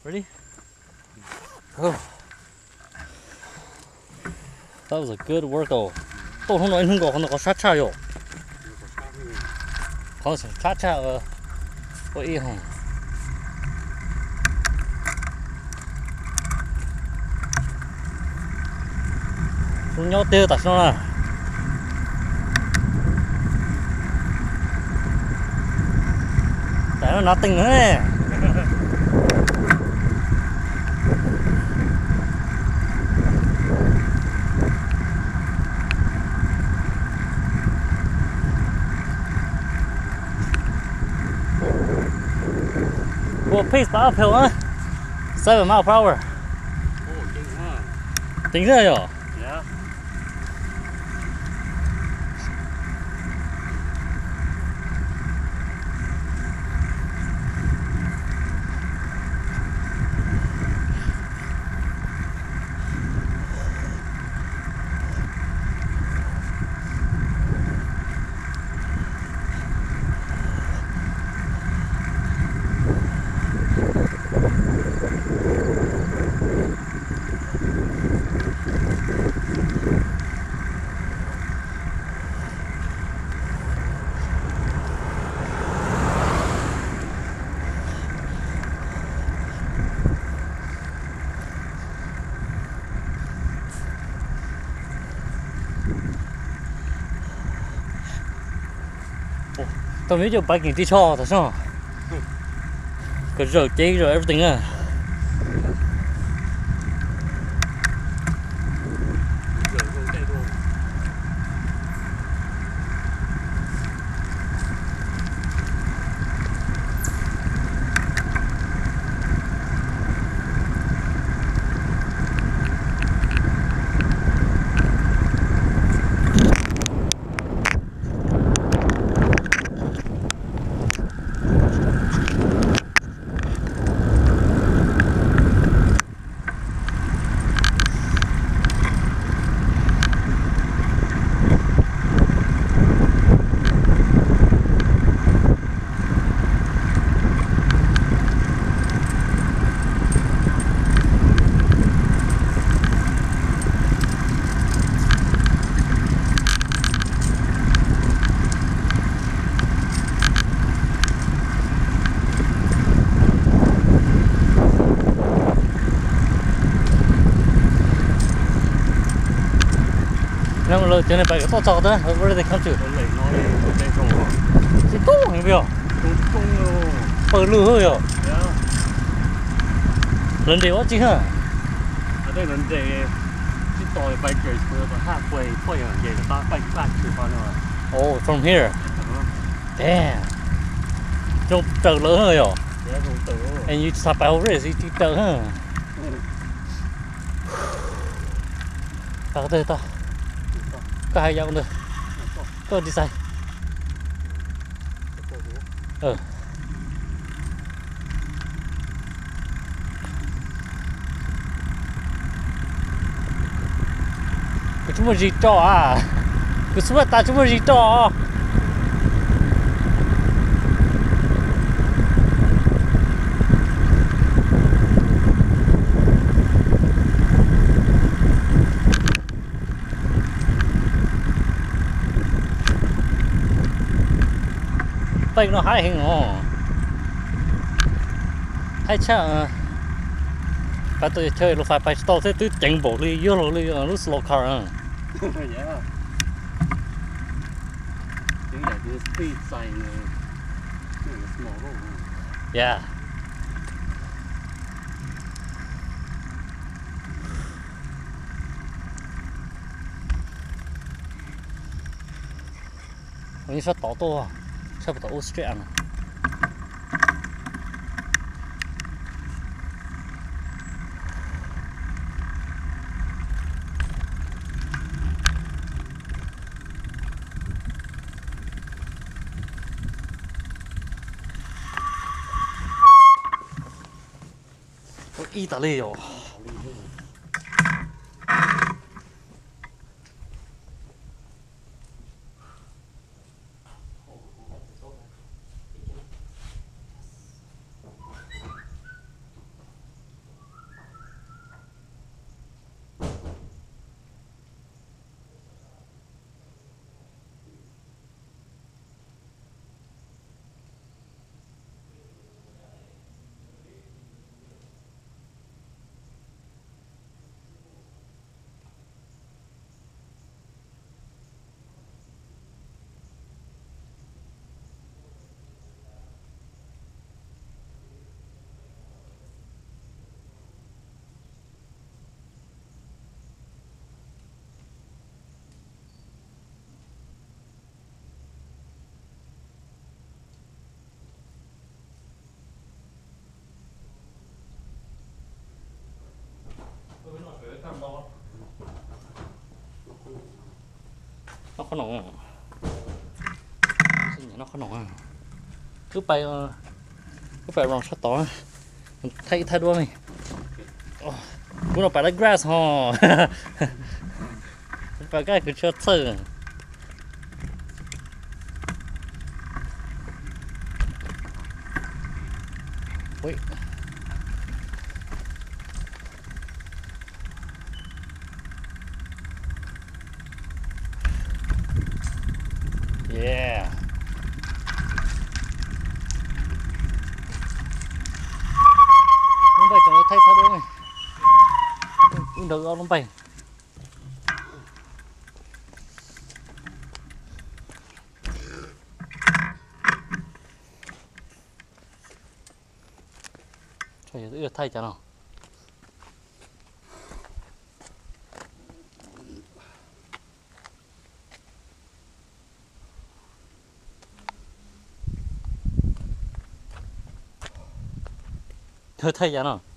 Ready? Oh. That was a good work though. 또 không nói không có sát cha yo. Có sát cha có ý không? Không nhớ tiêu tại sao là? Tại nó nothing nữa nè. Well, pace by uphill, huh? 7 miles per hour. Tính ra rồi. Yeah. Tao nghĩ cho biking đi cho thật sao? Cái rờ chế rồi everything à. Nó lời trên này phải có to đó, where do they come to? Chỉ to hiểu không? Bự lư hơi rồi. Lần đầu quá chứ hả? Ở đây lần đầu cái tỏi bikers vừa có halfway point ở vậy là bike back to Hà Nội. Oh, from here. Damn. Trông trở lớn hơi rồi. And you stop over it, you trở hả? Tao đây tao. Có hai dòng nữa. Có đi sai. Cái chúng mình gì cho à? Cái số ta chúng mình gì cho? Tay nó hay hình ồ, hay chả, cái tôi chơi lúc phải stop thế tôi chỉnh bộ đi, vô rồi lúc slow car à. Yeah. Tiếng là cái speed sign này, small road. Yeah. Ông sao tỏ to à? Sao tỏ straight à? ý大利哦。 nó có nóng nó có nóng cứ phải lòng sắt to thay đuôi này cũng là phải lấy grass ho phải cái cứ cho sơ ui yeah phải chẳng thay đuôi này được không phải phải giữ thay chả nào thay chả nào